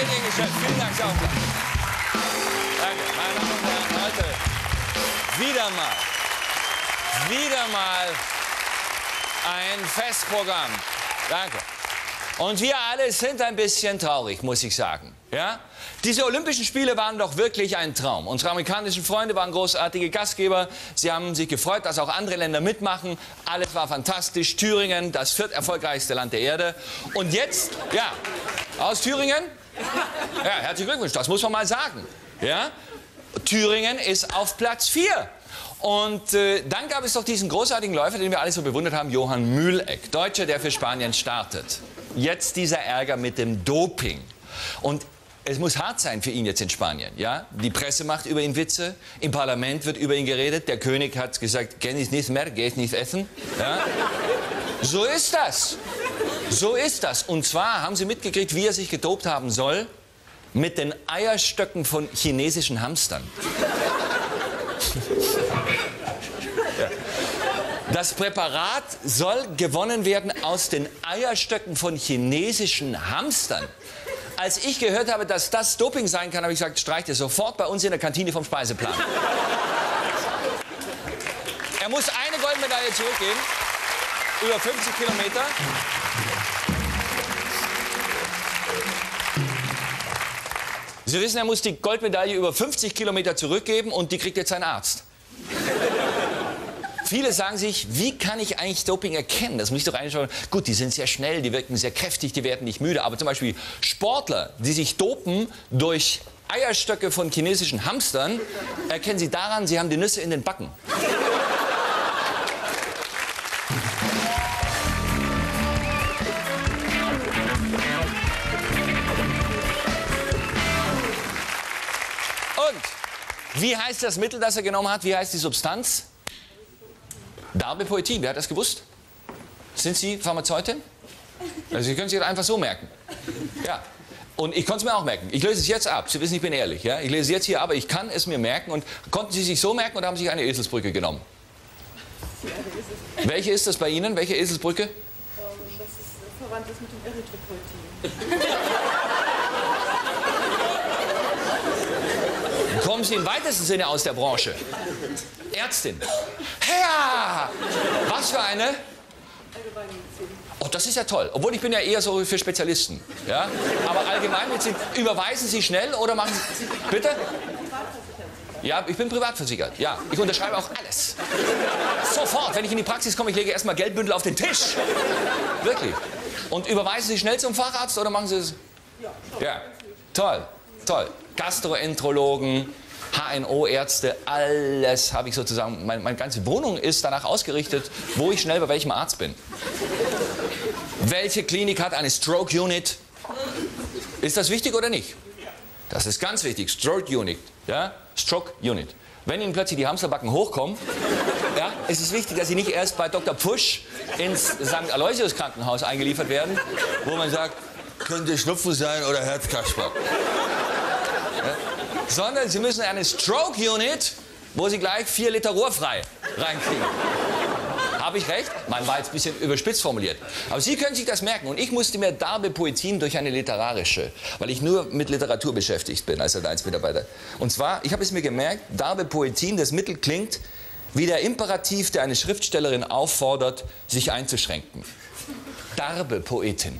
Mediengeschäft. Vielen Dank, Saufler. Danke, meine Damen und Herren, heute wieder mal ein Festprogramm. Danke. Und wir alle sind ein bisschen traurig, muss ich sagen. Ja? Diese Olympischen Spiele waren doch wirklich ein Traum. Unsere amerikanischen Freunde waren großartige Gastgeber. Sie haben sich gefreut, dass auch andere Länder mitmachen. Alles war fantastisch. Thüringen, das vierterfolgreichste Land der Erde. Und jetzt, ja, aus Thüringen? Ja, herzlichen Glückwunsch, das muss man mal sagen. Ja? Thüringen ist auf Platz 4. Und dann gab es doch diesen großartigen Läufer, den wir alle so bewundert haben, Johann Mühlegg, Deutscher, der für Spanien startet. Jetzt dieser Ärger mit dem Doping. Und es muss hart sein für ihn jetzt in Spanien. Ja? Die Presse macht über ihn Witze, im Parlament wird über ihn geredet, der König hat gesagt, kenn ich nicht mehr, geh ich nicht essen. Ja? So ist das. So ist das. Und zwar haben Sie mitgekriegt, wie er sich gedopt haben soll? Mit den Eierstöcken von chinesischen Hamstern. Das Präparat soll gewonnen werden aus den Eierstöcken von chinesischen Hamstern. Als ich gehört habe, dass das Doping sein kann, habe ich gesagt, streicht es sofort bei uns in der Kantine vom Speiseplan. Er muss eine Goldmedaille zurückgeben, über 50 Kilometer. Sie wissen, er muss die Goldmedaille über 50 Kilometer zurückgeben und die kriegt jetzt sein Arzt. Viele sagen sich, wie kann ich eigentlich Doping erkennen? Das muss ich doch eigentlich schon. Gut, die sind sehr schnell, die wirken sehr kräftig, die werden nicht müde. Aber zum Beispiel Sportler, die sich dopen durch Eierstöcke von chinesischen Hamstern, erkennen Sie daran, sie haben die Nüsse in den Backen. Und wie heißt das Mittel, das er genommen hat? Wie heißt die Substanz? Darbepoetin, wer hat das gewusst? Sind Sie Pharmazeutin? Also Sie können sich das einfach so merken. Ja. Und ich konnte es mir auch merken. Ich löse es jetzt ab. Sie wissen, ich bin ehrlich. Ja? Ich lese es jetzt hier, aber ich kann es mir merken. Und konnten Sie sich so merken oder haben Sie sich eine Eselsbrücke genommen? Welche ist das bei Ihnen? Welche Eselsbrücke? Das ist verwandt ist mit dem Erythropoetin. Kommen Sie im weitesten Sinne aus der Branche? Ärztin. Ja! Was für eine? Allgemeinmedizin. Oh, das ist ja toll. Obwohl ich bin ja eher so für Spezialisten. Ja? Aber Allgemeinmedizin, überweisen Sie schnell oder machen Sie... Bitte? Ja, ich bin privat versichert. Ja, ich unterschreibe auch alles. Sofort, wenn ich in die Praxis komme, ich lege erstmal Geldbündel auf den Tisch. Wirklich. Und überweisen Sie schnell zum Facharzt oder machen Sie es... Ja, toll, toll. Gastroenterologen, HNO-Ärzte, alles habe ich sozusagen, meine ganze Wohnung ist danach ausgerichtet, wo ich schnell bei welchem Arzt bin. Welche Klinik hat eine Stroke Unit? Ist das wichtig oder nicht? Das ist ganz wichtig, Stroke Unit. Ja? Stroke Unit. Wenn Ihnen plötzlich die Hamsterbacken hochkommen, ja, ist es wichtig, dass Sie nicht erst bei Dr. Pusch ins St. Aloysius Krankenhaus eingeliefert werden, wo man sagt, könnte Schnupfen sein oder Herzkasper. Ja? Sondern Sie müssen eine Stroke Unit, wo Sie gleich 4 Liter rohrfrei reinkriegen. Habe ich recht? Man war jetzt ein bisschen überspitzt formuliert. Aber Sie können sich das merken. Und ich musste mir Darbepoetin durch eine literarische, weil ich nur mit Literatur beschäftigt bin als Mitarbeiter. Und zwar, ich habe es mir gemerkt, Darbepoetin, das Mittel klingt wie der Imperativ, der eine Schriftstellerin auffordert, sich einzuschränken. Darbepoetin.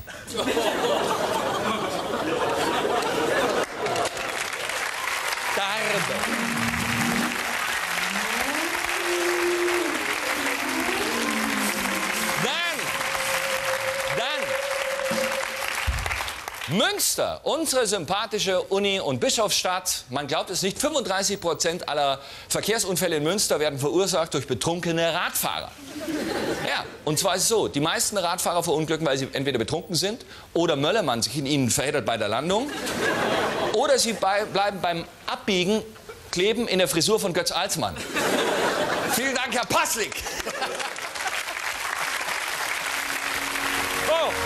Münster, unsere sympathische Uni- und Bischofsstadt, man glaubt es nicht, 35% aller Verkehrsunfälle in Münster werden verursacht durch betrunkene Radfahrer. Ja, und zwar ist es so, die meisten Radfahrer verunglücken, weil sie entweder betrunken sind oder Möllermann sich in ihnen verheddert bei der Landung oder sie bleiben beim Abbiegen kleben in der Frisur von Götz Alsmann. Vielen Dank, Herr Passlik. Oh.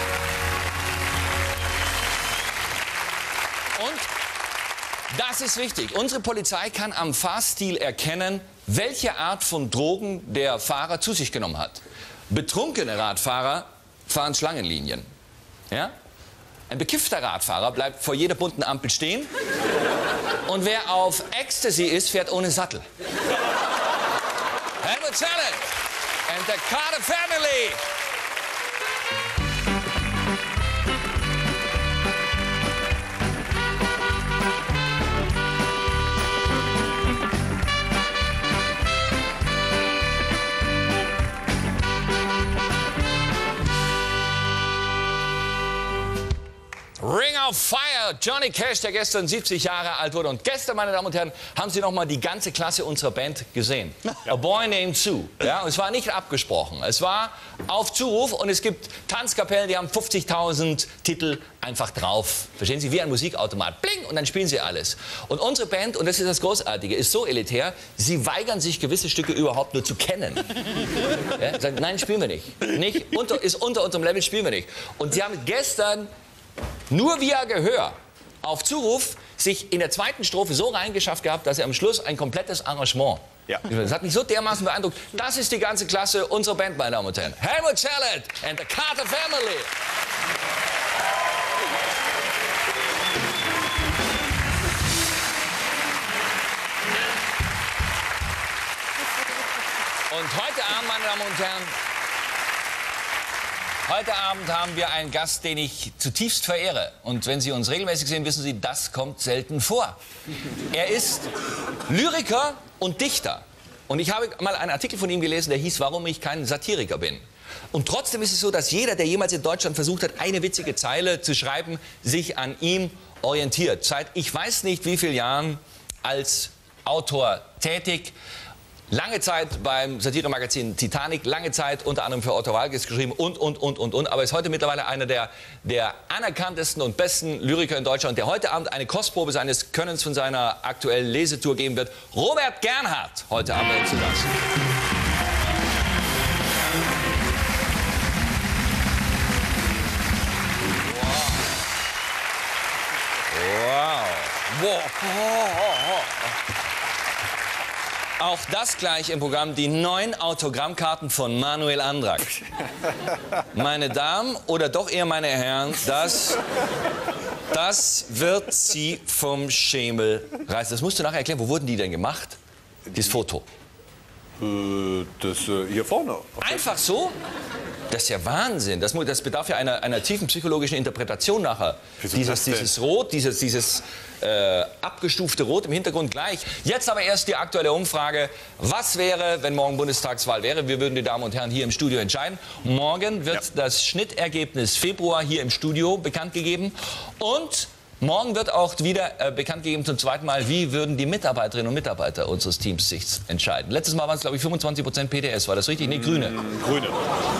Und das ist wichtig. Unsere Polizei kann am Fahrstil erkennen, welche Art von Drogen der Fahrer zu sich genommen hat. Betrunkene Radfahrer fahren Schlangenlinien. Ja? Ein bekiffter Radfahrer bleibt vor jeder bunten Ampel stehen. Und wer auf Ecstasy ist, fährt ohne Sattel. Helmut Zerlett and the Carter Family. Ring of Fire, Johnny Cash, der gestern 70 Jahre alt wurde. Und gestern, meine Damen und Herren, haben Sie noch mal die ganze Klasse unserer Band gesehen. A Boy Named Sue. Ja, und es war nicht abgesprochen. Es war auf Zuruf und es gibt Tanzkapellen, die haben 50.000 Titel einfach drauf. Verstehen Sie? Wie ein Musikautomat. Bling! Und dann spielen sie alles. Und unsere Band, und das ist das Großartige, ist so elitär, sie weigern sich, gewisse Stücke überhaupt nur zu kennen. Ja, sagen, nein, spielen wir nicht. Ist unter unserem Level, spielen wir nicht. Und sie haben gestern nur via Gehör auf Zuruf sich in der zweiten Strophe so reingeschafft gehabt, dass er am Schluss ein komplettes Arrangement. Ja. Das hat mich so dermaßen beeindruckt. Das ist die ganze Klasse unserer Band, meine Damen und Herren. Helmut Zerlett and the Carter Family. Und heute Abend, meine Damen und Herren, heute Abend haben wir einen Gast, den ich zutiefst verehre. Und wenn Sie uns regelmäßig sehen, wissen Sie, das kommt selten vor. Er ist Lyriker und Dichter. Und ich habe mal einen Artikel von ihm gelesen, der hieß, warum ich kein Satiriker bin. Und trotzdem ist es so, dass jeder, der jemals in Deutschland versucht hat, eine witzige Zeile zu schreiben, sich an ihm orientiert. Seit ich weiß nicht wie vielen Jahren als Autor tätig. Lange Zeit beim Satiremagazin Titanic, lange Zeit unter anderem für Otto Walkes geschrieben und. Aber ist heute mittlerweile einer der anerkanntesten und besten Lyriker in Deutschland, der heute Abend eine Kostprobe seines Könnens von seiner aktuellen Lesetour geben wird. Robert Gernhardt, heute Abend bei uns zu Gast. Wow. Auch das gleich im Programm, die 9 Autogrammkarten von Manuel Andrak. Meine Damen oder doch eher meine Herren, das wird Sie vom Schemel reißen. Das musst du nachher erklären. Wo wurden die denn gemacht? Dieses Foto. Das hier vorne. Einfach so? Das ist ja Wahnsinn. Das bedarf ja einer tiefen psychologischen Interpretation nachher. Dieses Rot, dieses abgestufte Rot im Hintergrund gleich. Jetzt aber erst die aktuelle Umfrage. Was wäre, wenn morgen Bundestagswahl wäre? Wir würden die Damen und Herren hier im Studio entscheiden. Morgen wird das Schnittergebnis Februar hier im Studio bekannt gegeben. Und morgen wird auch wieder bekannt gegeben zum zweiten Mal, wie würden die Mitarbeiterinnen und Mitarbeiter unseres Teams sich entscheiden. Letztes Mal waren es, glaube ich, 25% PDS. War das richtig? Nee, Grüne. Grüne.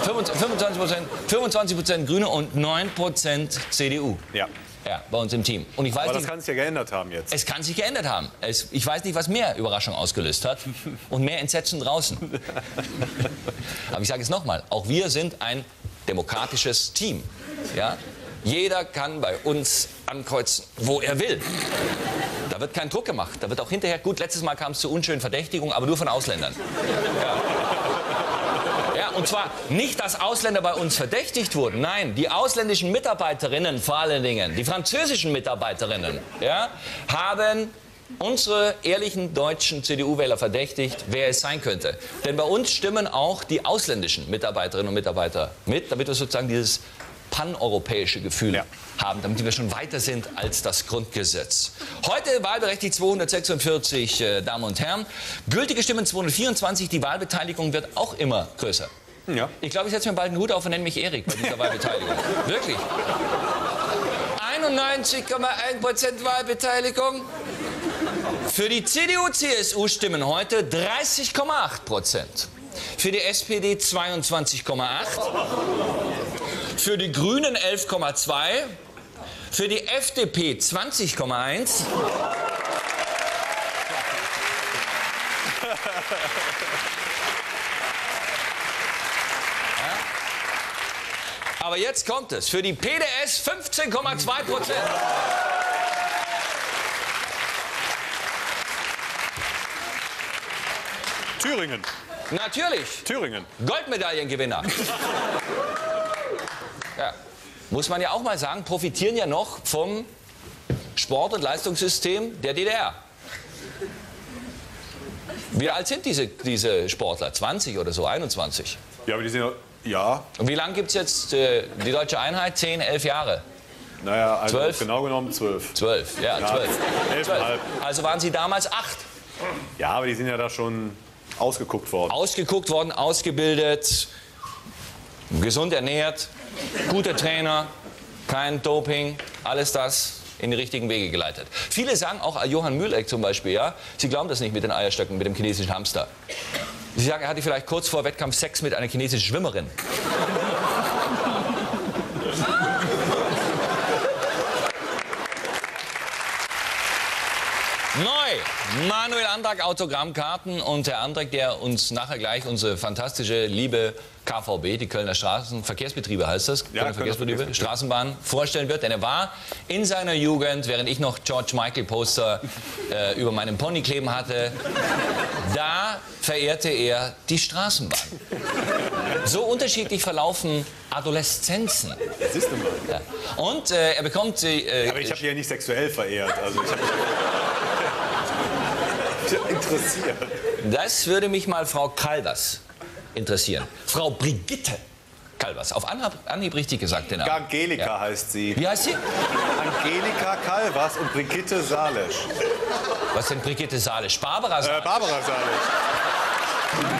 25% Grüne und 9% CDU. Ja. Ja, bei uns im Team. Und ich weiß Aber das nicht, kann sich ja geändert haben jetzt. es kann sich geändert haben. Ich weiß nicht, was mehr Überraschung ausgelöst hat und mehr Entsetzen draußen. Aber ich sage es nochmal, auch wir sind ein demokratisches Team. Ja? Jeder kann bei uns ankreuzen, wo er will. Da wird kein Druck gemacht. Da wird auch hinterher, gut, letztes Mal kam es zu unschönen Verdächtigungen, aber nur von Ausländern. Ja. Ja, und zwar nicht, dass Ausländer bei uns verdächtigt wurden. Nein, die ausländischen Mitarbeiterinnen vor allen Dingen, die französischen Mitarbeiterinnen, ja, haben unsere ehrlichen deutschen CDU-Wähler verdächtigt, wer es sein könnte. Denn bei uns stimmen auch die ausländischen Mitarbeiterinnen und Mitarbeiter mit, damit wir sozusagen dieses paneuropäische Gefühl haben, damit wir schon weiter sind als das Grundgesetz. Heute wahlberechtigt 246 Damen und Herren, gültige Stimmen 224, die Wahlbeteiligung wird auch immer größer. Ja. Ich glaube, ich setze mir bald einen Hut auf und nenne mich Erik bei dieser Wahlbeteiligung. Wirklich. 91,1% Wahlbeteiligung. Für die CDU-CSU stimmen heute 30,8%. Für die SPD 22,8%. Für die Grünen 11,2%. Für die FDP 20,1%. Aber jetzt kommt es. Für die PDS 15,2%. Thüringen. Natürlich. Thüringen. Goldmedaillengewinner. Ja. muss man ja auch mal sagen, profitieren ja noch vom Sport- und Leistungssystem der DDR. Wie alt sind diese Sportler? 20 oder so, 21? Ja, aber die sind ja. Und wie lange gibt es jetzt die Deutsche Einheit? 10, 11 Jahre? Naja, also 12? genau genommen 12. 12, ja, 12. 11,5. Also waren Sie damals 8. Ja, aber die sind ja da schon ausgeguckt worden. Ausgeguckt worden, ausgebildet, gesund ernährt, guter Trainer, kein Doping, alles das in die richtigen Wege geleitet. Viele sagen, auch Johann Mühleck zum Beispiel, ja, sie glauben das nicht mit den Eierstöcken, mit dem chinesischen Hamster. Sie sagen, er hatte vielleicht kurz vor Wettkampf Sex mit einer chinesischen Schwimmerin. Neu, Manuel Andrak Autogrammkarten und Herr Andrak, der uns nachher gleich unsere fantastische, liebe KVB, die Kölner Straßenverkehrsbetriebe heißt das, ja, Kölner Verkehrsbetriebe, Straßenbahn, vorstellen wird. Denn er war in seiner Jugend, während ich noch George Michael Poster über meinem Pony kleben hatte, da verehrte er die Straßenbahn. So unterschiedlich verlaufen Adoleszenzen. Das ist immer. Ja. Und er bekommt... Aber ich habe die ja nicht sexuell verehrt. Also ich habe mich interessiert. Das würde mich mal Frau Kalvers interessieren. Frau Brigitte Kalvers. Auf Anhieb richtig gesagt, den Namen. Angelika Ja. heißt sie. Wie heißt sie? Angelika Kalvers und Brigitte Salesch. Was denn Brigitte Salesch? Barbara Salesch. Barbara Salesch.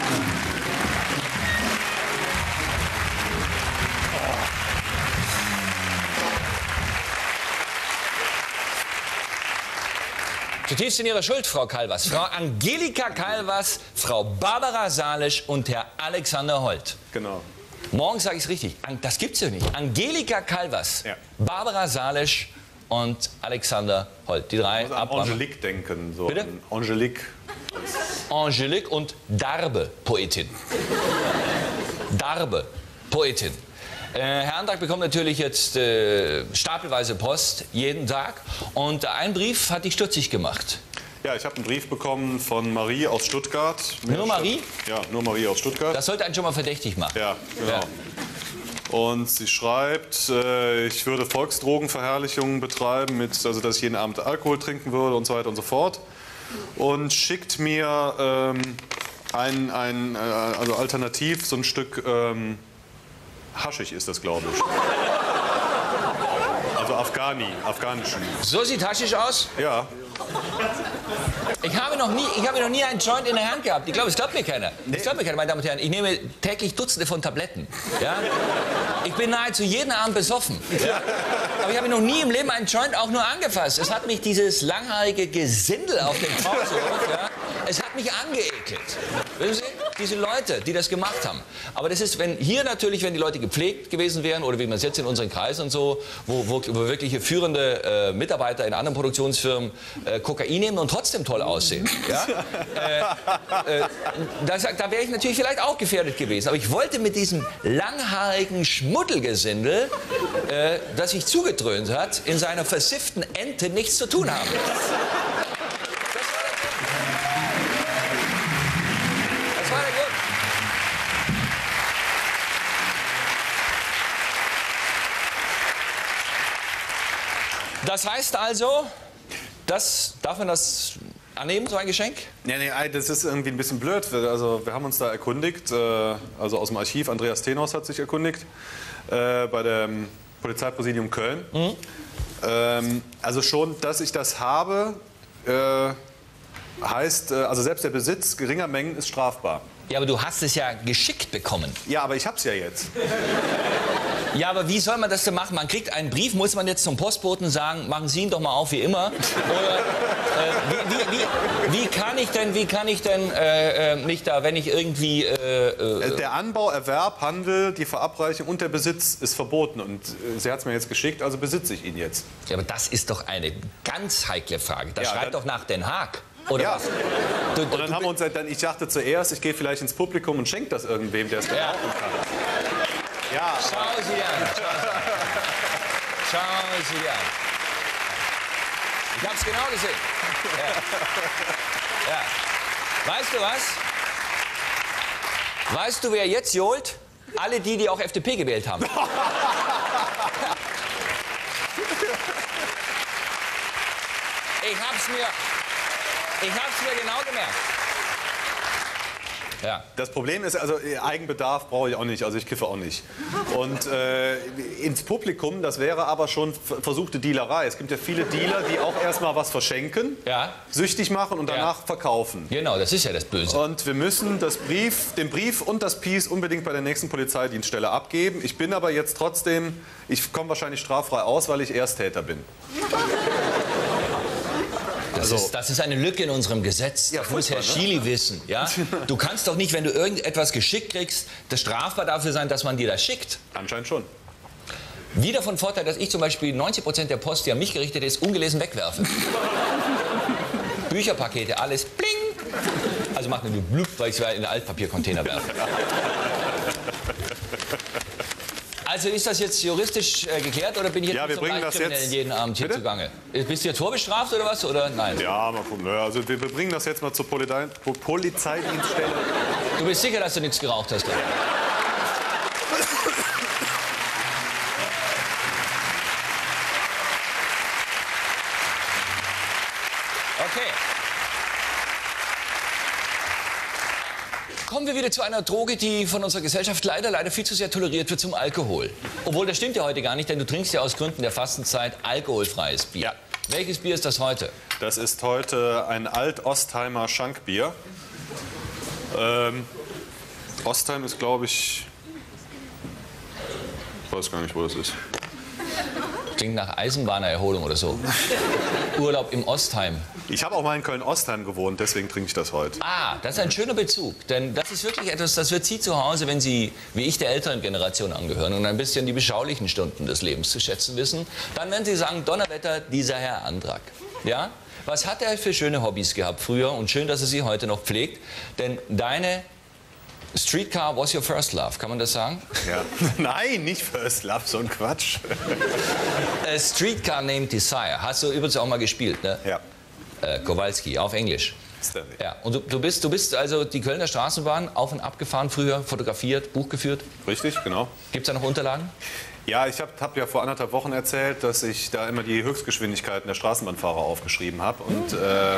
Zutiefst in ihrer Schuld, Frau Kalvers. Frau Angelika Kalvers, Frau Barbara Salesch und Herr Alexander Holt. Genau. Morgen sage ich es richtig. Das gibt's ja nicht. Angelika Kalvers, Ja. Barbara Salesch und Alexander Holt. Die drei Ich muss an Angelique denken. So. Bitte? An Angelique. Angelique und Darbe, Poetin. Darbe, Poetin. Herr Andrak bekommt natürlich jetzt stapelweise Post jeden Tag. Und ein Brief hat dich stutzig gemacht. Ja, ich habe einen Brief bekommen von Marie aus Stuttgart. Nur Marie? Ja, nur Marie aus Stuttgart. Das sollte einen schon mal verdächtig machen. Ja, genau. Ja. Und sie schreibt, ich würde Volksdrogenverherrlichungen betreiben, also dass ich jeden Abend Alkohol trinken würde und so weiter und so fort. Und schickt mir also alternativ so ein Stück Haschig ist das, glaube ich. Also afghanischen. So sieht Haschisch aus? Ja. Ich habe noch nie einen Joint in der Hand gehabt. Ich glaube, es glaubt mir keiner. Es glaubt mir keiner, meine Damen und Herren. Ich nehme täglich Dutzende von Tabletten. Ja? Ich bin nahezu jeden Abend besoffen. Ja? Aber ich habe noch nie im Leben einen Joint auch nur angefasst. Es hat mich dieses langhaarige Gesindel auf dem Torso, ja? Es hat mich angeekelt. Wissen Sie? Diese Leute, die das gemacht haben. Aber das ist, wenn die Leute gepflegt gewesen wären, oder wie man es jetzt in unseren Kreisen und so, wo wirkliche führende Mitarbeiter in anderen Produktionsfirmen Kokain nehmen und trotzdem toll aussehen. Ja? Da wäre ich natürlich vielleicht auch gefährdet gewesen. Aber ich wollte mit diesem langhaarigen Schmuddelgesindel, das sich zugedröhnt hat, in seiner versifften Ente nichts zu tun haben. Das war der Grund. Das heißt also, darf man das annehmen, so ein Geschenk? Nee, das ist irgendwie ein bisschen blöd. Also wir haben uns da erkundigt, also aus dem Archiv, Andreas Tenhaus hat sich erkundigt, bei dem Polizeipräsidium Köln. Also schon, dass ich das habe, heißt, also selbst der Besitz geringer Mengen ist strafbar. Ja, aber du hast es ja geschickt bekommen. Ja, aber ich hab's ja jetzt. Ja, aber wie soll man das denn machen? Man kriegt einen Brief, muss man jetzt zum Postboten sagen, machen Sie ihn doch mal auf wie immer? Oder wie kann ich denn nicht da, wenn ich irgendwie... Der Anbau, Erwerb, Handel, die Verabreichung und der Besitz ist verboten. Und sie hat es mir jetzt geschickt, also besitze ich ihn jetzt. Ja, aber das ist doch eine ganz heikle Frage. Da Ja, schreibt doch nach Den Haag. Oder Ja. was? Und dann haben wir uns ich dachte zuerst, ich gehe vielleicht ins Publikum und schenke das irgendwem, der es gebrauchen kann. Ja. Schau Sie an. Schau Sie an. Ich hab's genau gesehen. Ja. Ja. Weißt du was? Weißt du, wer jetzt johlt? Alle die auch FDP gewählt haben. Ich hab's mir genau gemerkt. Ja. Das Problem ist, also Eigenbedarf brauche ich auch nicht, also ich kiffe auch nicht. Und ins Publikum, das wäre aber schon versuchte Dealerei. Es gibt ja viele Dealer, die auch erstmal was verschenken, Ja. süchtig machen und danach verkaufen. Genau, das ist ja das Böse. Und wir müssen den Brief und das Piece unbedingt bei der nächsten Polizeidienststelle abgeben. Ich bin aber jetzt trotzdem, ich komme wahrscheinlich straffrei aus, weil ich Ersttäter bin. Das ist eine Lücke in unserem Gesetz. Ja, das muss Herr furchtbar, ne? Schily wissen. Ja? Du kannst doch nicht, wenn du irgendetwas geschickt kriegst, das strafbar dafür sein, dass man dir das schickt. Anscheinend schon. Wieder von Vorteil, dass ich zum Beispiel 90% der Post, die an mich gerichtet ist, ungelesen wegwerfe. Bücherpakete, alles bling. Also macht nur blub, weil ich es in den Altpapiercontainer werfe. Also ist das jetzt juristisch geklärt oder bin ich jetzt Ja, wir zum bringen das Leichtkriminellen jetzt- jeden Abend hier Bitte? zugange? Bist du jetzt vorbestraft oder was? Oder nein? Ja, mal gucken. Ja, also wir bringen das jetzt mal zur Polizeidienststelle. Du bist sicher, dass du nichts geraucht hast? Oder? Okay. Kommen wir wieder zu einer Droge, die von unserer Gesellschaft leider viel zu sehr toleriert wird, zum Alkohol. Obwohl, das stimmt ja heute gar nicht, denn du trinkst ja aus Gründen der Fastenzeit alkoholfreies Bier. Ja. Welches Bier ist das heute? Das ist heute ein Alt-Ostheimer Schankbier. Ostheim ist, glaube ich, weiß gar nicht, wo das ist. Klingt nach Eisenbahnererholung oder so. Urlaub im Ostheim. Ich habe auch mal in Köln-Ostheim gewohnt, deswegen trinke ich das heute. Ah, das ist ein schöner Bezug. Denn das ist wirklich etwas, das wird Sie zu Hause, wenn Sie, wie ich, der älteren Generation angehören und ein bisschen die beschaulichen Stunden des Lebens zu schätzen wissen, dann werden Sie sagen, Donnerwetter, dieser Herr Andrak. Ja? Was hat er für schöne Hobbys gehabt früher und schön, dass er sie heute noch pflegt. Denn deine Streetcar was your first love, kann man das sagen? Ja. Nein, nicht First Love, so ein Quatsch. A Streetcar Named Desire. Hast du übrigens auch mal gespielt, ne? Ja. Kowalski, auf Englisch. Stanley. Ja, und du bist also die Kölner Straßenbahn auf und ab gefahren früher, fotografiert, Buch geführt. Richtig, genau. Gibt es da noch Unterlagen? Ja, ich hab ja vor 1,5 Wochen erzählt, dass ich da immer die Höchstgeschwindigkeiten der Straßenbahnfahrer aufgeschrieben habe. Und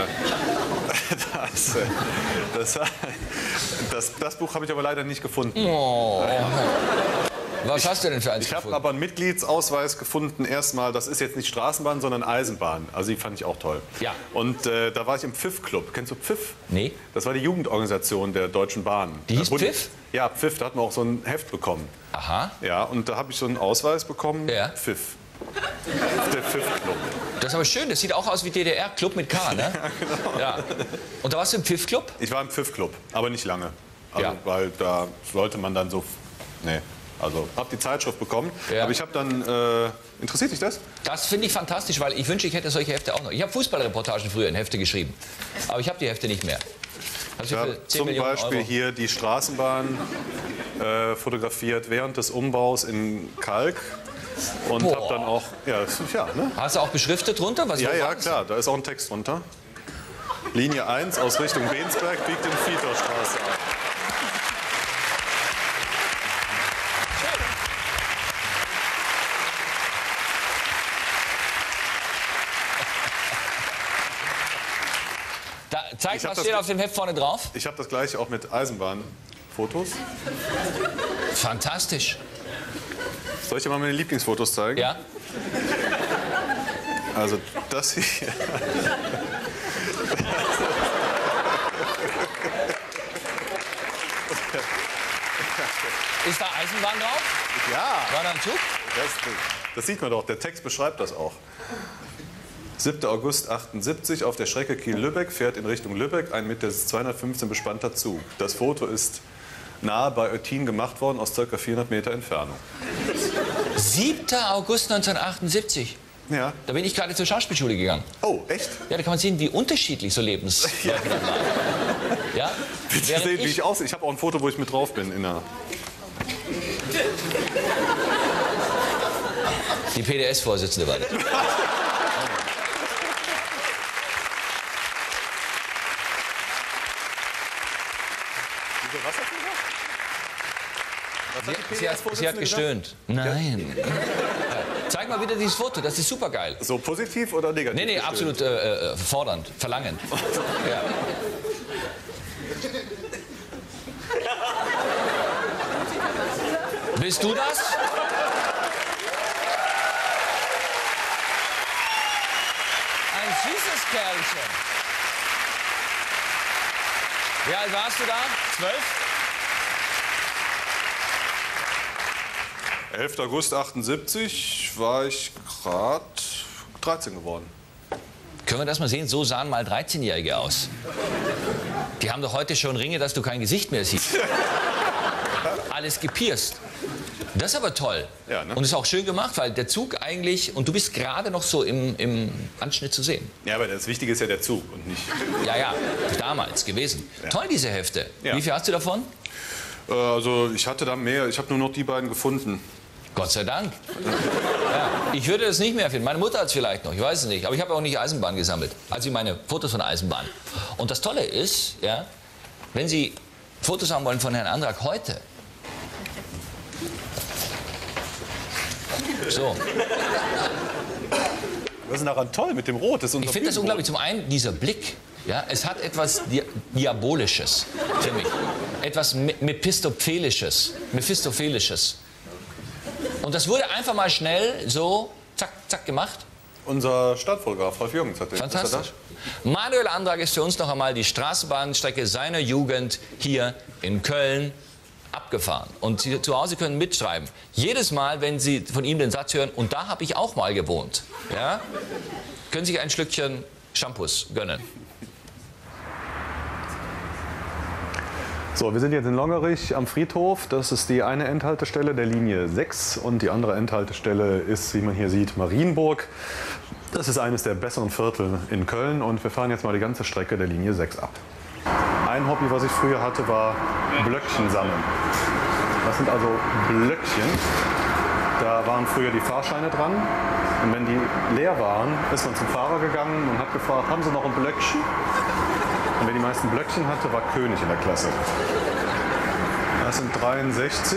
das Buch habe ich aber leider nicht gefunden. Oh. Was hast du denn für eins Ich habe gefunden? aber einen Mitgliedsausweis gefunden, erstmal, das ist jetzt nicht Straßenbahn, sondern Eisenbahn. Also die fand ich auch toll. Ja. Und da war ich im Pfiff-Club. Kennst du Pfiff? Nee. Das war die Jugendorganisation der Deutschen Bahn. Die hieß Pfiff? Ja, Pfiff, da hatten wir auch so ein Heft bekommen. Aha. Ja, und da habe ich so einen Ausweis bekommen, Ja. Pfiff. Der Pfiff-Club. Das ist aber schön, das sieht auch aus wie DDR, Club mit K, ne? Ja, genau. Ja. Und da warst du im Pfiff-Club? Ich war im Pfiff-Club, aber nicht lange. Also, Ja. weil da sollte man dann so... Nee, also hab die Zeitschrift bekommen. Ja. Aber ich habe dann... interessiert dich das? Das finde ich fantastisch, weil ich wünsche, ich hätte solche Hefte auch noch. Ich habe Fußballreportagen früher in Hefte geschrieben, aber ich habe die Hefte nicht mehr. Also Ja, für 10 zum Millionen Beispiel Euro. hier die Straßenbahn fotografiert während des Umbaus in Kalk. Und Boah. habe dann auch... Ja, ne? Hast du auch beschriftet drunter? Was Ja, wo ja, war's? klar, da ist auch ein Text drunter. Linie 1 aus Richtung Bensberg biegt in Fiedlerstraße ab. Zeig, Ich hab was das steht ge- auf dem Heft vorne drauf? Ich habe das gleiche auch mit Eisenbahnfotos. Fantastisch. Soll ich dir mal meine Lieblingsfotos zeigen? Ja? Also das hier. Ist da Eisenbahn drauf? Ja, War da ein Zug? das sieht man doch. Der Text beschreibt das auch. 7. August 78 auf der Strecke Kiel-Lübeck fährt in Richtung Lübeck ein mit der 215 bespannter Zug. Das Foto ist nahe bei Eutin gemacht worden, aus ca. 400 Meter Entfernung. 7. August 1978. Ja. Da bin ich gerade zur Schauspielschule gegangen. Oh, echt? Ja, da kann man sehen, wie unterschiedlich so Lebensläufe dann waren. Ja? Willst du Während sehen, wie ich aussehe? Ich habe auch ein Foto, wo ich mit drauf bin. Die PDS-Vorsitzende war das. Was hast du gesagt? Sie hat gestöhnt. Nein. Zeig mal wieder dieses Foto, das ist super geil. So positiv oder negativ? Nee, bestimmt? absolut fordernd, verlangend. Ja. Bist du das? Ein süßes Kerlchen. Wie alt warst du da? 12? 11. August 78 war ich gerade 13 geworden. Können wir das mal sehen? So sahen mal 13-Jährige aus. Die haben doch heute schon Ringe, dass du kein Gesicht mehr siehst. Alles gepierst. Das ist aber toll. Ja, ne? Und ist auch schön gemacht, weil der Zug eigentlich, und du bist gerade noch so im Anschnitt zu sehen. Ja, aber das Wichtige ist ja der Zug und nicht... Ja, ja, damals gewesen. Ja. Toll, diese Hefte. Ja. Wie viel hast du davon? Also ich hatte da mehr, ich habe nur noch die beiden gefunden. Gott sei Dank. Ja, ich würde das nicht mehr finden. Meine Mutter hat es vielleicht noch, ich weiß es nicht. Aber ich habe auch nicht Eisenbahn gesammelt. Also ich meine Fotos von der Eisenbahn. Und das Tolle ist, ja, wenn Sie Fotos haben wollen von Herrn Andrak heute. So. Was ist daran toll mit dem Rot? Das ist Ich finde das unglaublich. Zum einen dieser Blick. Ja, es hat etwas Diabolisches für mich. Etwas Mephistophelisches. Und das wurde einfach mal schnell so zack, zack gemacht. Unser Stadtfotograf Rolf Jürgens hat den. Fantastisch. Manuel Andrak ist für uns noch einmal die Straßenbahnstrecke seiner Jugend hier in Köln abgefahren. Und Sie zu Hause können mitschreiben. Jedes Mal, wenn Sie von ihm den Satz hören, und da habe ich auch mal gewohnt, ja, können Sie sich ein Schlückchen Shampoos gönnen. So, wir sind jetzt in Longerich am Friedhof. Das ist die eine Endhaltestelle der Linie 6 und die andere Endhaltestelle ist, wie man hier sieht, Marienburg. Das ist eines der besseren Viertel in Köln und wir fahren jetzt mal die ganze Strecke der Linie 6 ab. Ein Hobby, was ich früher hatte, war Blöckchen sammeln. Das sind also Blöckchen. Da waren früher die Fahrscheine dran. Und wenn die leer waren, ist man zum Fahrer gegangen und hat gefragt, haben Sie noch ein Blöckchen? Und wer die meisten Blöckchen hatte, war König in der Klasse. Das sind 63.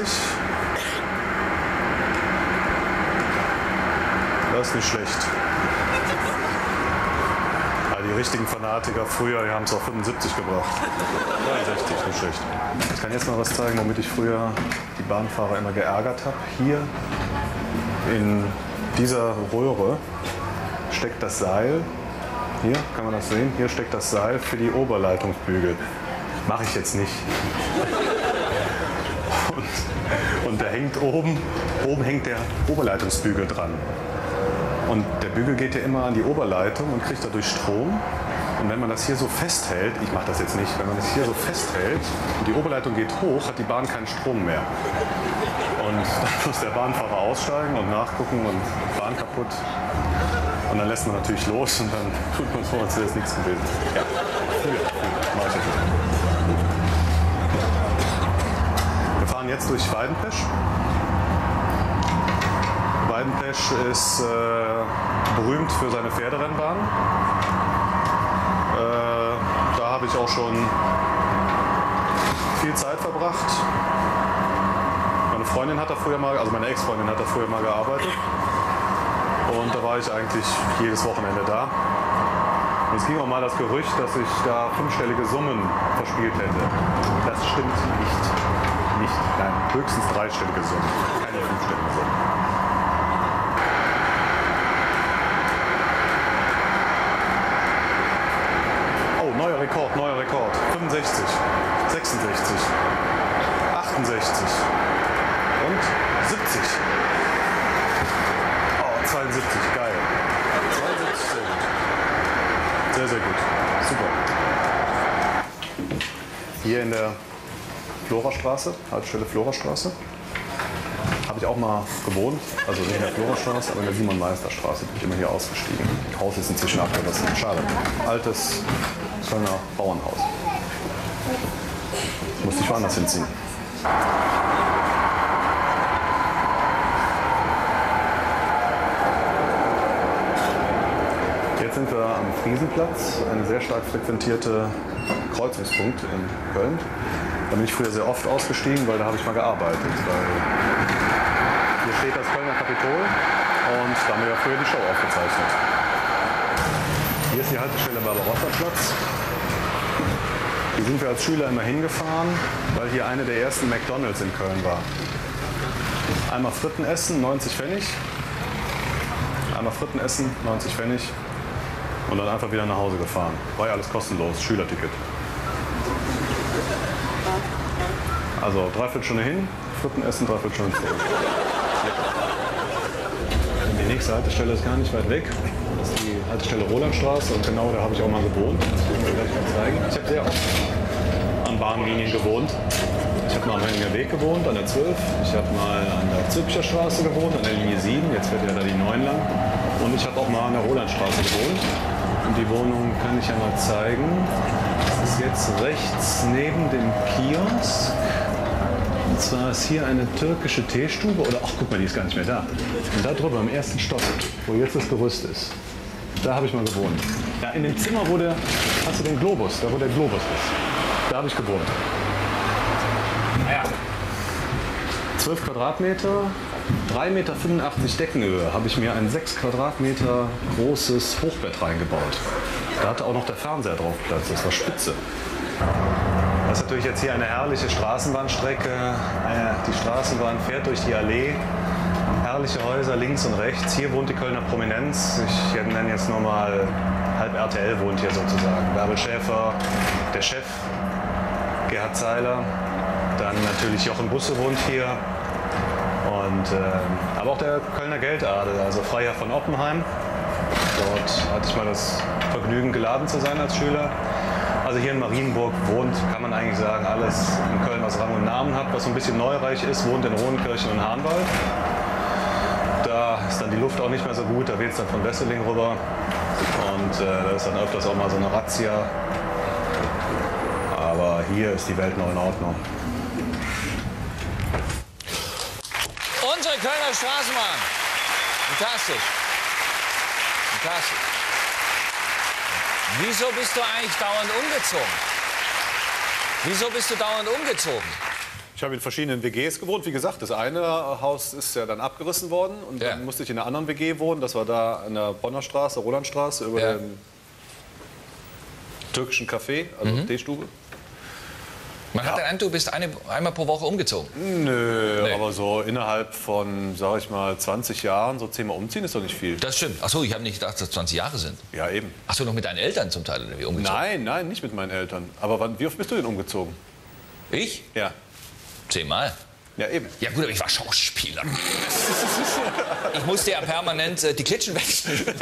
Das ist nicht schlecht. Die richtigen Fanatiker früher, die haben es auf 75 gebracht. 63, nicht schlecht. Ich kann jetzt mal was zeigen, womit ich früher die Bahnfahrer immer geärgert habe. Hier in dieser Röhre steckt das Seil. Hier kann man das sehen. Hier steckt das Seil für die Oberleitungsbügel. Mache ich jetzt nicht. Und da hängt oben hängt der Oberleitungsbügel dran. Und der Bügel geht ja immer an die Oberleitung und kriegt dadurch Strom. Und wenn man das hier so festhält, ich mache das jetzt nicht, wenn man das hier so festhält und die Oberleitung geht hoch, hat die Bahn keinen Strom mehr. Und dann muss der Bahnfahrer aussteigen und nachgucken und Bahn kaputt. Und dann lässt man natürlich los und dann tut man so, als wäre es nichts gewesen. Ja, früher mache ich jetzt nicht. Wir fahren jetzt durch Weidenpesch. Weidenpesch ist berühmt für seine Pferderennbahn. Da habe ich auch schon viel Zeit verbracht. Meine Freundin hat da früher mal, also meine Ex-Freundin hat da früher mal gearbeitet. Und da war ich eigentlich jedes Wochenende da. Und es ging auch mal das Gerücht, dass ich da 5-stellige Summen verspielt hätte. Das stimmt nicht. Nein, höchstens 3-stellige Summen, keine 5-stellige Summen. Neuer Rekord. 65, 66, 68 und 70. Oh, 72, geil. 72, sehr gut. Sehr, sehr gut. Super. Hier in der Florastraße, Haltestelle Florastraße, habe ich auch mal gewohnt. Also nicht in der Florastraße, aber in der Simon-Meister-Straße bin ich immer hier ausgestiegen. Das Haus ist inzwischen abgerissen. Schade. Altes Kölner Bauernhaus. Musste ich woanders hinziehen. Jetzt sind wir am Friesenplatz, eine sehr stark frequentierte Kreuzungspunkt in Köln. Da bin ich früher sehr oft ausgestiegen, weil da habe ich mal gearbeitet. Weil hier steht das Kölner Kapitol und da haben wir ja früher die Show aufgezeichnet. Hier ist die Haltestelle Barbarossa-Platz. Hier sind wir als Schüler immer hingefahren, weil hier eine der ersten McDonalds in Köln war. Einmal Fritten essen, 90 Pfennig. Einmal Fritten essen, 90 Pfennig. Und dann einfach wieder nach Hause gefahren. War ja alles kostenlos, Schülerticket. Also 3/4 Stunde hin, Fritten essen, 3/4 Stunde zurück. Die nächste Haltestelle ist gar nicht weit weg. Das ist die Haltestelle Rolandstraße und genau da habe ich auch mal gewohnt. Das will ich mir gleich mal zeigen. Ich habe sehr oft an Bahnlinien gewohnt. Ich habe mal am Henninger Weg gewohnt, an der 12. Ich habe mal an der Zülpicher Straße gewohnt, an der Linie 7. Jetzt fährt ja da die 9 lang. Und ich habe auch mal an der Rolandstraße gewohnt. Und die Wohnung kann ich ja mal zeigen. Das ist jetzt rechts neben dem Kiosk. Und zwar ist hier eine türkische Teestube. Oder, ach guck mal, die ist gar nicht mehr da. Und da drüber im ersten Stock, wo jetzt das Gerüst ist, da habe ich mal gewohnt. Ja, in dem Zimmer, hast du den Globus, da wo der Globus ist. Da habe ich gewohnt. Naja. 12 Quadratmeter, 3,85 Meter Deckenhöhe, habe ich mir ein 6 Quadratmeter großes Hochbett reingebaut. Da hatte auch noch der Fernseher drauf Platz, das war spitze. Das ist natürlich jetzt hier eine herrliche Straßenbahnstrecke. Die Straßenbahn fährt durch die Allee. Herrliche Häuser links und rechts. Hier wohnt die Kölner Prominenz. Ich nenne jetzt nur mal, halb RTL wohnt hier sozusagen. Bärbel Schäfer, der Chef, Gerhard Zeiler. Dann natürlich Jochen Busse wohnt hier. Und, aber auch der Kölner Geldadel, also Freiherr von Oppenheim. Dort hatte ich mal das Vergnügen, geladen zu sein als Schüler. Also hier in Marienburg wohnt, kann man eigentlich sagen, alles in Köln, was Rang und Namen hat. Was so ein bisschen neureich ist, wohnt in Rodenkirchen und Hahnwald. Da ist dann die Luft auch nicht mehr so gut, da weht es dann von Wesseling rüber. Und da ist dann öfters auch mal so eine Razzia. Aber hier ist die Welt noch in Ordnung. Unsere Kölner Straßenbahn. Fantastisch. Fantastisch. Wieso bist du eigentlich dauernd umgezogen? Wieso bist du dauernd umgezogen? Ich habe in verschiedenen WGs gewohnt. Wie gesagt, das eine Haus ist ja dann abgerissen worden. Und dann musste ich in einer anderen WG wohnen. Das war da an der Bonner Straße, Rolandstraße, über dem türkischen Café, also Teestube. Man hat den Eindruck, du bist einmal pro Woche umgezogen. Nö, aber so innerhalb von, sag ich mal, 20 Jahren, so 10-mal umziehen ist doch nicht viel. Das stimmt. Achso, ich habe nicht gedacht, dass das 20 Jahre sind. Ja, eben. Achso, noch mit deinen Eltern zum Teil oder wie umgezogen? Nein, nicht mit meinen Eltern. Aber wie oft bist du denn umgezogen? Ich? Ja. 10-mal. Ja, eben. Ja gut, aber ich war Schauspieler. Ich musste ja permanent die Klitschen wechseln.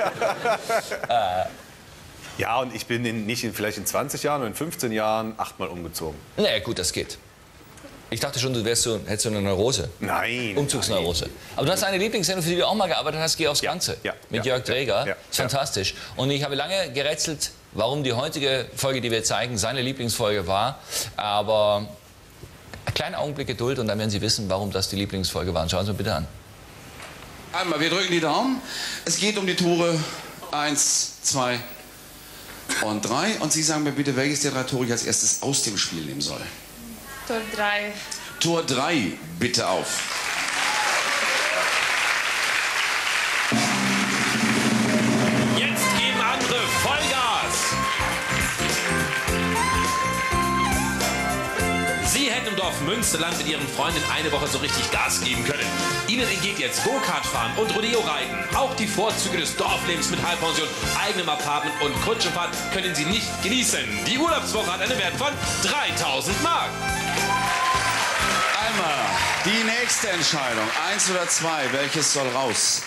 Ja, und ich bin vielleicht in 20 Jahren oder in 15 Jahren 8-mal umgezogen. Naja, gut, das geht. Ich dachte schon, hättest du eine Neurose. Nein. Umzugsneurose. Aber du hast eine Lieblingssendung, für die du auch mal gearbeitet hast, Geh aufs Ganze. Ja. Mit Jörg Dräger. Ja. Das ist fantastisch. Und ich habe lange gerätselt, warum die heutige Folge, die wir zeigen, seine Lieblingsfolge war. Aber einen kleinen Augenblick Geduld und dann werden Sie wissen, warum das die Lieblingsfolge war. Schauen Sie bitte an. Einmal, wir drücken die Daumen. Es geht um die Tore 1, 2 und 3. Und Sie sagen mir bitte, welches der 3 Tore ich als erstes aus dem Spiel nehmen soll. Tor 3. Tor 3, bitte auf. Jetzt geben andere Vollgas. Sie hätten im Dorf Münsterland mit ihren Freunden eine Woche so richtig Gas geben können. Ihnen entgeht jetzt Go-Kart fahren und Rodeo-Reiten. Auch die Vorzüge des Dorflebens mit Halbpension, eigenem Apartment und Kutschenfahrt können Sie nicht genießen. Die Urlaubswoche hat einen Wert von 3.000 Mark. Einmal die nächste Entscheidung. 1 oder 2, welches soll raus?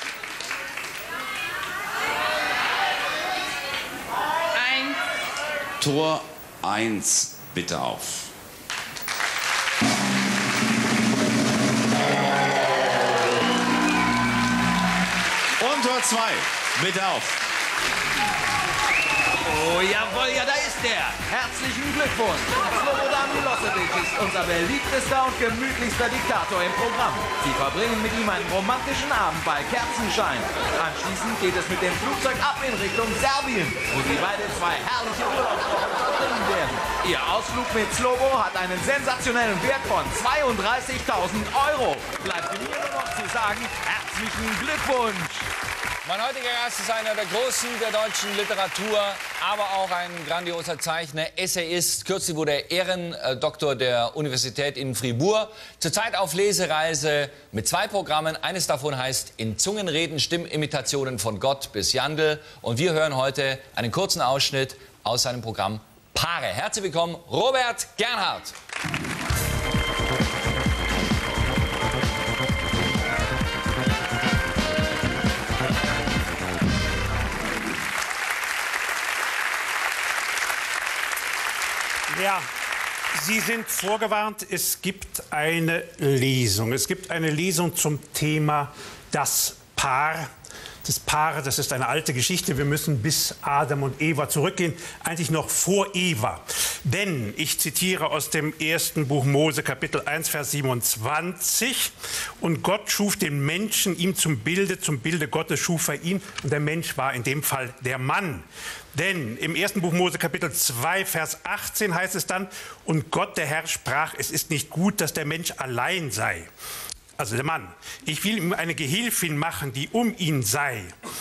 1. Tor 1, bitte auf. Und Tor 2, bitte auf. Oh jawohl, ja da ist er. Herzlichen Glückwunsch. Slobodan Milosevic ist unser beliebtester und gemütlichster Diktator im Programm. Sie verbringen mit ihm einen romantischen Abend bei Kerzenschein. Anschließend geht es mit dem Flugzeug ab in Richtung Serbien, wo sie beide 2 herrliche Urlaubswochen verbringen werden. Ihr Ausflug mit Slobo hat einen sensationellen Wert von 32.000 €. Bleibt mir nur noch zu sagen, herzlichen Glückwunsch. Mein heutiger Gast ist einer der Großen der deutschen Literatur, aber auch ein grandioser Zeichner, Essayist. Kürzlich wurde er Ehrendoktor der Universität in Fribourg. Zurzeit auf Lesereise mit 2 Programmen. Eines davon heißt In Zungenreden, Stimmimitationen von Gott bis Jandl. Und wir hören heute einen kurzen Ausschnitt aus seinem Programm Paare. Herzlich willkommen, Robert Gernhardt. Ja, Sie sind vorgewarnt, es gibt eine Lesung. Es gibt eine Lesung zum Thema das Paar. Das Paar, das ist eine alte Geschichte. Wir müssen bis Adam und Eva zurückgehen, eigentlich noch vor Eva. Denn, ich zitiere aus dem 1. Buch Mose, Kapitel 1, Vers 27. Und Gott schuf den Menschen ihm zum Bilde Gottes schuf er ihn. Und der Mensch war in dem Fall der Mann. Denn im 1. Buch Mose, Kapitel 2, Vers 18 heißt es dann, und Gott, der Herr, sprach, es ist nicht gut, dass der Mensch allein sei. Also der Mann. Ich will ihm eine Gehilfin machen, die um ihn sei.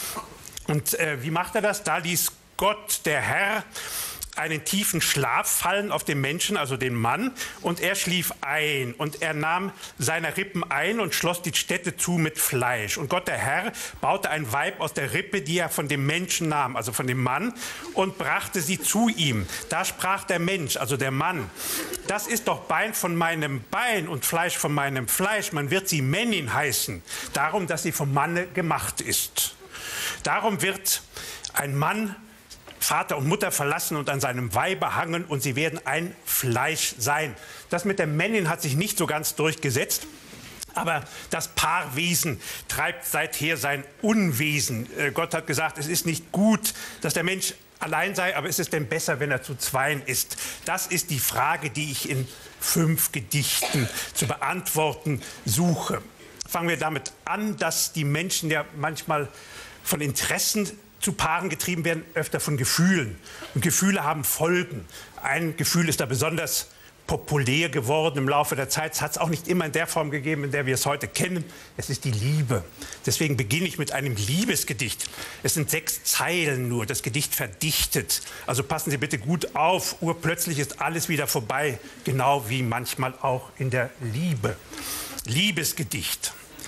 Und wie macht er das? Da ließ Gott, der Herr, einen tiefen Schlaf fallen auf den Menschen, also den Mann, und er schlief ein. Und er nahm seine Rippen ein und schloss die Stätte zu mit Fleisch. Und Gott, der Herr, baute ein Weib aus der Rippe, die er von dem Menschen nahm, also von dem Mann, und brachte sie zu ihm. Da sprach der Mensch, also der Mann, das ist doch Bein von meinem Bein und Fleisch von meinem Fleisch. Man wird sie Männin heißen, darum, dass sie vom Manne gemacht ist. Darum wird ein Mann Vater und Mutter verlassen und an seinem Weibe hangen und sie werden ein Fleisch sein. Das mit der Männin hat sich nicht so ganz durchgesetzt. Aber das Paarwesen treibt seither sein Unwesen. Gott hat gesagt, es ist nicht gut, dass der Mensch allein sei, aber ist es denn besser, wenn er zu zweien ist? Das ist die Frage, die ich in 5 Gedichten zu beantworten suche. Fangen wir damit an, dass die Menschen ja manchmal von Interessen zu Paaren getrieben werden, öfter von Gefühlen. Und Gefühle haben Folgen. Ein Gefühl ist da besonders populär geworden im Laufe der Zeit. Es hat es auch nicht immer in der Form gegeben, in der wir es heute kennen. Es ist die Liebe. Deswegen beginne ich mit einem Liebesgedicht. Es sind 6 Zeilen nur, das Gedicht verdichtet. Also passen Sie bitte gut auf. Urplötzlich ist alles wieder vorbei, genau wie manchmal auch in der Liebe. Liebesgedicht.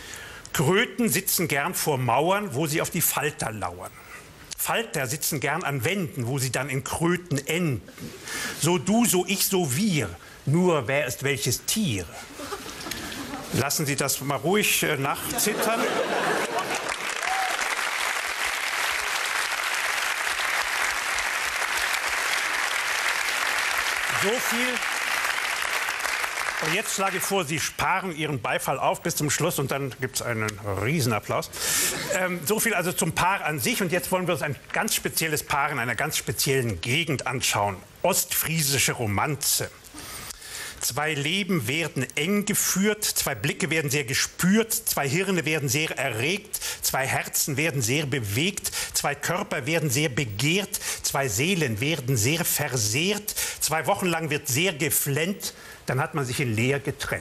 Kröten sitzen gern vor Mauern, wo sie auf die Falter lauern. Falter sitzen gern an Wänden, wo sie dann in Kröten enden. So du, so ich, so wir. Nur wer ist welches Tier? Lassen Sie das mal ruhig nachzittern. So viel. Und jetzt schlage ich vor, Sie sparen Ihren Beifall auf bis zum Schluss und dann gibt es einen Riesenapplaus. So viel also zum Paar an sich. Und jetzt wollen wir uns ein ganz spezielles Paar in einer ganz speziellen Gegend anschauen. Ostfriesische Romanze. 2 Leben werden eng geführt, 2 Blicke werden sehr gespürt, 2 Hirne werden sehr erregt, 2 Herzen werden sehr bewegt, 2 Körper werden sehr begehrt, 2 Seelen werden sehr versehrt, 2 Wochen lang wird sehr geflennt, dann hat man sich in Leer getrennt.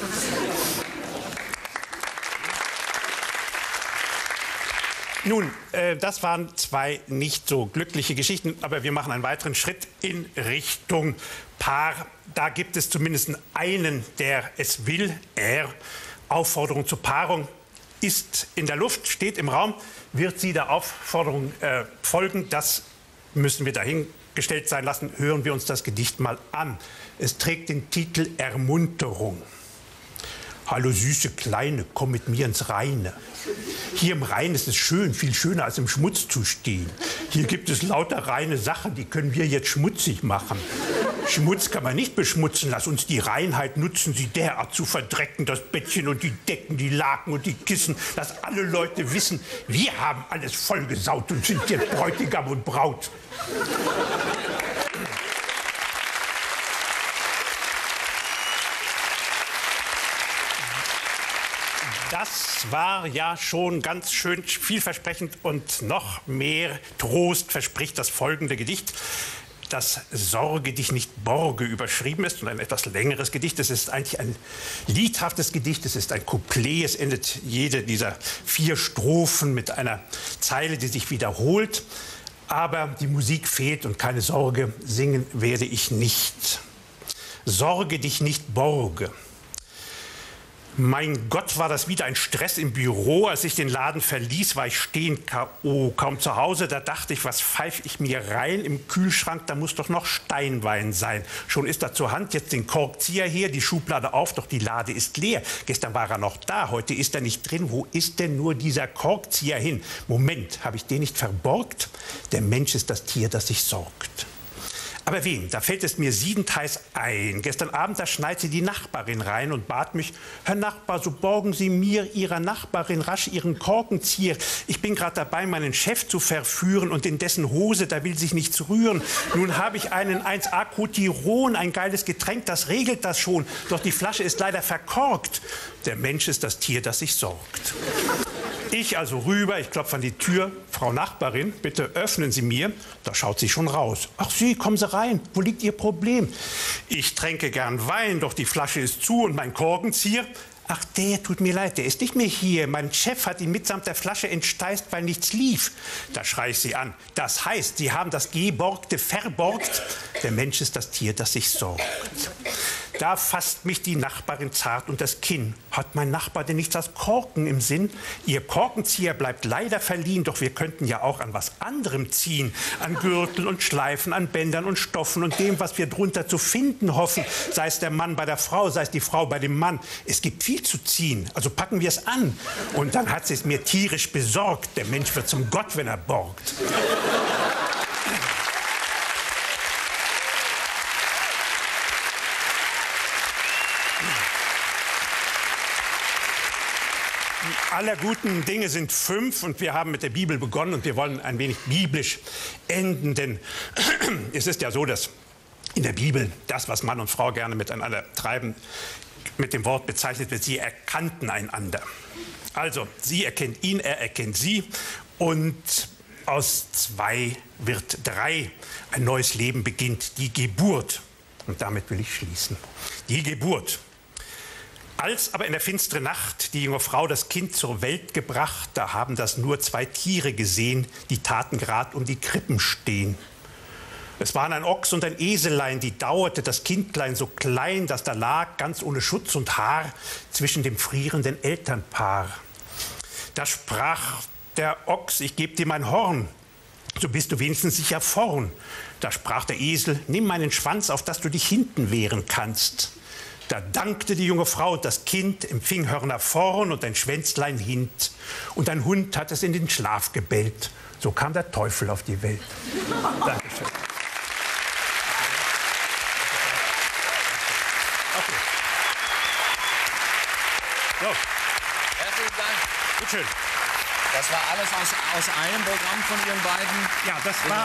Nun, das waren 2 nicht so glückliche Geschichten, aber wir machen einen weiteren Schritt in Richtung Paar. Da gibt es zumindest einen, der es will. Aufforderung zur Paarung ist in der Luft, steht im Raum. Wird sie der Aufforderung folgen? Das müssen wir dahingestellt sein lassen. Hören wir uns das Gedicht mal an. Es trägt den Titel Ermunterung. Hallo süße Kleine, komm mit mir ins Reine. Hier im Rhein ist es schön, viel schöner als im Schmutz zu stehen. Hier gibt es lauter reine Sachen, die können wir jetzt schmutzig machen. Schmutz kann man nicht beschmutzen, lass uns die Reinheit nutzen, sie derart zu verdrecken, das Bettchen und die Decken, die Laken und die Kissen, dass alle Leute wissen, wir haben alles vollgesaut und sind jetzt Bräutigam und Braut. Das war ja schon ganz schön vielversprechend und noch mehr Trost verspricht das folgende Gedicht. das Sorge dich nicht borge überschrieben ist und ein etwas längeres Gedicht. Es ist eigentlich ein liedhaftes Gedicht, es ist ein Couplet, es endet jede dieser 4 Strophen mit einer Zeile, die sich wiederholt. Aber die Musik fehlt und keine Sorge, singen werde ich nicht. Sorge dich nicht borge. Mein Gott, war das wieder ein Stress im Büro. Als ich den Laden verließ, war ich stehend K.O. Kaum zu Hause, da dachte ich, was pfeife ich mir rein? Im Kühlschrank, da muss doch noch Steinwein sein. Schon ist er zur Hand, jetzt den Korkzieher her, die Schublade auf, doch die Lade ist leer. Gestern war er noch da, heute ist er nicht drin. Wo ist denn nur dieser Korkzieher hin? Moment, habe ich den nicht verborgt? Der Mensch ist das Tier, das sich sorgt. Aber wem? Da fällt es mir siedendheiß ein. Gestern Abend, da schneit sie die Nachbarin rein und bat mich, Herr Nachbar, so borgen Sie mir Ihrer Nachbarin rasch Ihren Korkenzieher. Ich bin gerade dabei, meinen Chef zu verführen und in dessen Hose, da will sich nichts rühren. Nun habe ich einen 1A Cotiron, ein geiles Getränk, das regelt das schon. Doch die Flasche ist leider verkorkt. Der Mensch ist das Tier, das sich sorgt. Ich also rüber, ich klopfe an die Tür. Frau Nachbarin, bitte öffnen Sie mir. Da schaut sie schon raus. Ach Sie, kommen Sie rein. Wo liegt Ihr Problem? Ich tränke gern Wein, doch die Flasche ist zu und mein Korkenzieher. Ach, der tut mir leid, der ist nicht mehr hier. Mein Chef hat ihn mitsamt der Flasche entsteist, weil nichts lief. Da schrei ich sie an. Das heißt, Sie haben das Geborgte verborgt. Der Mensch ist das Tier, das sich sorgt. Da fasst mich die Nachbarin zart unter das Kinn. Hat mein Nachbar denn nichts als Korken im Sinn? Ihr Korkenzieher bleibt leider verliehen, doch wir könnten ja auch an was anderem ziehen. An Gürtel und Schleifen, an Bändern und Stoffen und dem, was wir drunter zu finden hoffen. Sei es der Mann bei der Frau, sei es die Frau bei dem Mann. Es gibt viel zu ziehen, also packen wir es an. Und dann hat sie es mir tierisch besorgt. Der Mensch wird zum Gott, wenn er borgt. Aller guten Dinge sind 5 und wir haben mit der Bibel begonnen und wir wollen ein wenig biblisch enden, denn es ist ja so, dass in der Bibel das, was Mann und Frau gerne miteinander treiben, mit dem Wort bezeichnet wird, sie erkannten einander. Also, sie erkennt ihn, er erkennt sie und aus 2 wird 3. Ein neues Leben beginnt, die Geburt. Und damit will ich schließen. Die Geburt. Als aber in der finsteren Nacht die junge Frau das Kind zur Welt gebracht, da haben das nur 2 Tiere gesehen, die taten grad um die Krippen stehen. Es waren ein Ochs und ein Eselein, die dauerte das Kindlein so klein, dass da lag, ganz ohne Schutz und Haar, zwischen dem frierenden Elternpaar. Da sprach der Ochs, ich geb dir mein Horn, so bist du wenigstens sicher vorn. Da sprach der Esel, nimm meinen Schwanz, auf dass du dich hinten wehren kannst. Da dankte die junge Frau und das Kind empfing Hörner vorn und ein Schwänzlein hint. Und ein Hund hat es in den Schlaf gebellt. So kam der Teufel auf die Welt. Dankeschön. Okay. So. Herzlichen Dank. Gut schön. Das war alles aus einem Programm von Ihren beiden? Ja,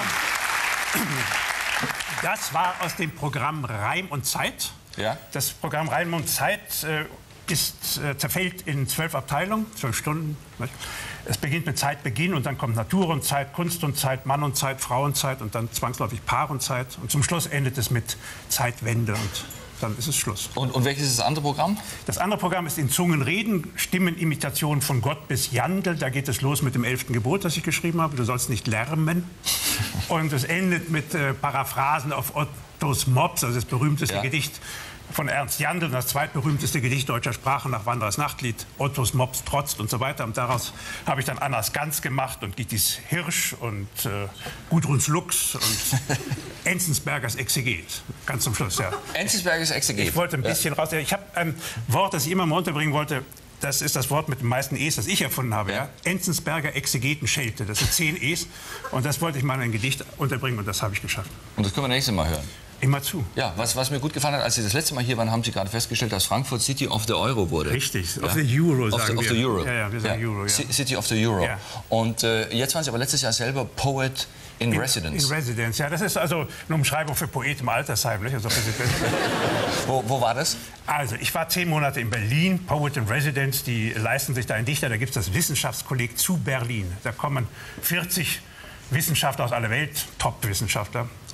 das war aus dem Programm Reim und Zeit. Ja. Das Programm Reim und Zeit zerfällt in 12 Abteilungen, 12 Stunden. Nicht? Es beginnt mit Zeitbeginn und dann kommt Natur und Zeit, Kunst und Zeit, Mann und Zeit, Frau und Zeit und dann zwangsläufig Paar und Zeit. Und zum Schluss endet es mit Zeitwende und dann ist es Schluss. Und welches ist das andere Programm? Das andere Programm ist in Zungen reden, Stimmenimitation von Gott bis Jandl. Da geht es los mit dem 11. Gebot, das ich geschrieben habe. Du sollst nicht lärmen. Und es endet mit Paraphrasen auf Ottos Mops, also das berühmteste Gedicht von Ernst Jandl, das zweitberühmteste Gedicht deutscher Sprache nach Wanderers Nachtlied, Ottos Mops trotzt und so weiter. Und daraus habe ich dann Annas Gans gemacht und Gittis Hirsch und Gudruns Luchs und Enzensbergers Exeget. Ganz zum Schluss, ja. Enzensbergers Exeget. Ich wollte ein bisschen raus. Ich habe ein Wort, das ich immer mal unterbringen wollte. Das ist das Wort mit den meisten E's, das ich erfunden habe. Ja? Enzensberger Exegetenschelte. Das sind 10 E's. Und das wollte ich mal in ein Gedicht unterbringen und das habe ich geschafft. Und das können wir nächstes Mal hören. Immer zu. Ja, was mir gut gefallen hat, als Sie das letzte Mal hier waren, haben Sie gerade festgestellt, dass Frankfurt City of the Euro wurde. Richtig, of the Euro sagen wir. Of the Euro. Ja, wir sagen Euro, ja. City of the Euro. Ja. Und jetzt waren Sie aber letztes Jahr selber Poet in Residence. In Residence, ja. Das ist also eine Umschreibung für Poet im Altersheim. Nicht? Also, wo war das? Also, ich war 10 Monate in Berlin, Poet in Residence. Die leisten sich da einen Dichter. Da gibt es das Wissenschaftskolleg zu Berlin. Da kommen 40 Wissenschaftler aus aller Welt, Top-Wissenschaftler.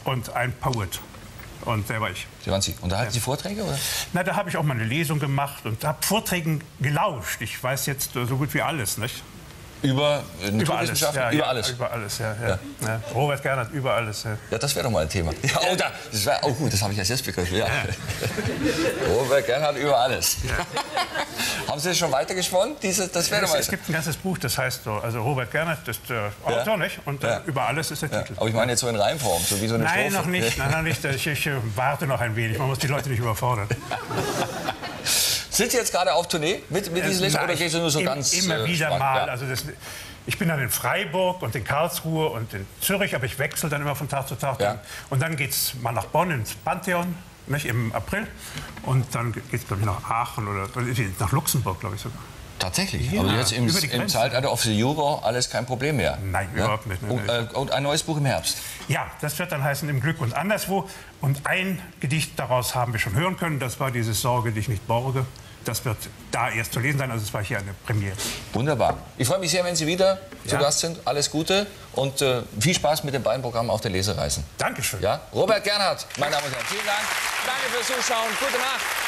und ein Poet. Und der war ich. Sie waren Sie. Und da halten Sie Vorträge, oder? Na, da habe ich auch mal eine Lesung gemacht und habe Vorträgen gelauscht. Ich weiß jetzt so gut wie alles, nicht? Über Über alles, Naturwissenschaften? ja, Über alles? Über alles, ja. Ja. Robert Gernhardt, über alles. Ja. Ja, das wäre doch mal ein Thema. Ja, oh, das wär, oh gut, das habe ich als jetzt begriffen. Ja. Robert Gernhardt über alles. Haben Sie das schon weitergesponnen? Das wäre doch mal. Es gibt ein ganzes Buch, das heißt so, also Robert Gernhardt ist der Autor, nicht? Und über alles ist der Titel. Aber ich meine jetzt so in Reimform, so wie so eine Nein, Strophe. noch nicht. Nein, noch nicht. Ich warte noch ein wenig. Man muss die Leute nicht überfordern. Sind Sie jetzt gerade auf Tournee mit diesen Lesungen oder gehen Sie nur so ganz immer wieder spannend? mal. Ja. Also ich bin dann in Freiburg und in Karlsruhe und in Zürich, aber ich wechsle dann immer von Tag zu Tag. Ja. Und dann geht es mal nach Bonn ins Pantheon, nicht, im April. Und dann geht es, glaube ich, nach Aachen oder nach Luxemburg, glaube ich sogar. Tatsächlich? Ja, aber jetzt im über die Grenze. Zeitalter of the Euro alles kein Problem mehr? Nein, überhaupt nicht. Und ein neues Buch im Herbst? Ja, das wird dann heißen Im Glück und anderswo. Und ein Gedicht daraus haben wir schon hören können. Das war dieses Sorge, dich nicht borge. Das wird da erst zu lesen sein. Also es war hier eine Premiere. Wunderbar. Ich freue mich sehr, wenn Sie wieder zu Ja. Gast sind. Alles Gute und viel Spaß mit den beiden Programmen auf der Lesereisen. Dankeschön. Ja? Robert Gernhardt, meine Damen und Herren, vielen Dank. Danke fürs Zuschauen. Gute Nacht.